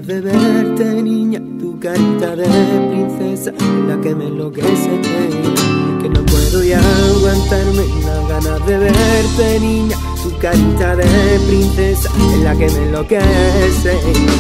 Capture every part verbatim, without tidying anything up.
ganas de verte, niña, tu carita de princesa, la que me enloquece, que no puedo ya aguantarme, las ganas de verte, niña, tu carita de princesa, es la que me enloquece.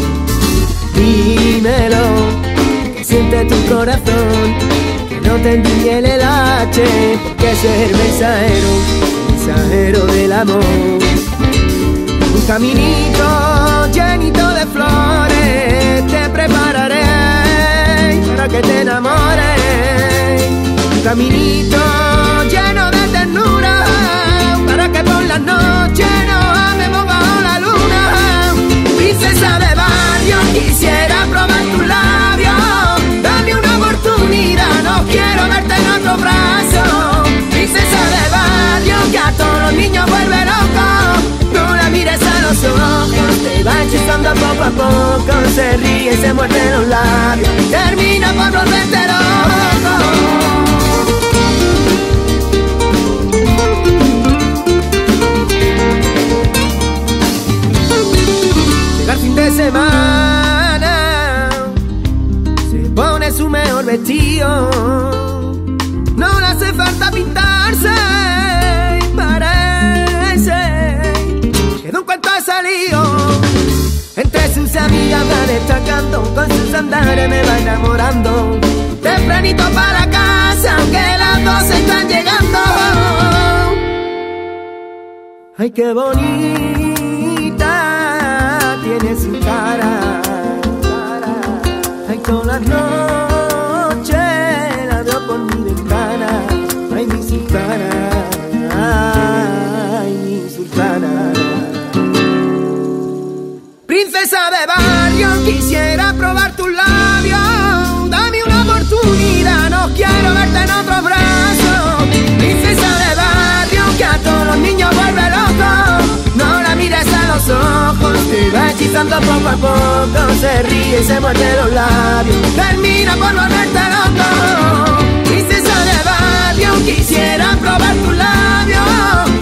Dímelo, que siente tu corazón, que no te envidia el H, porque ese es el mensajero, el mensajero del amor. Un caminito llenito de flores te prepararé para que te enamores. Un caminito lleno de ternura para que por las noches nos amemos bajo la luna. Princesa de barrio, quisiera probar tus labios, dame una oportunidad, no quiero verte en otro brazo. Princesa de barrio, que a todos los niños vuelve loco, no la mires a los ojos, te va hechizando poco a poco, se ríe, se muerde los labios, termina por volverte loco. Llega el fin de semana, se pone su mejor vestido, no le hace falta pintarse, de un cuento de salido, entre sus amigas va destacando, con sus andares me va enamorando, tempranito para casa, aunque las dos están llegando. Ay, qué bonita tiene su cara, ay, todas las noches la veo por mi ventana, ay, mi sultana, ay, mi sultana. Princesa de barrio, quisiera probar tus labios, dame una oportunidad, no quiero verte en otros brazos. Princesa de barrio, que a todos los niños vuelve loco, no la mires a los ojos, te va hechizando poco a poco, se ríe y se muerde los labios, termina por volverte loco. Princesa de barrio, quisiera probar tus labios,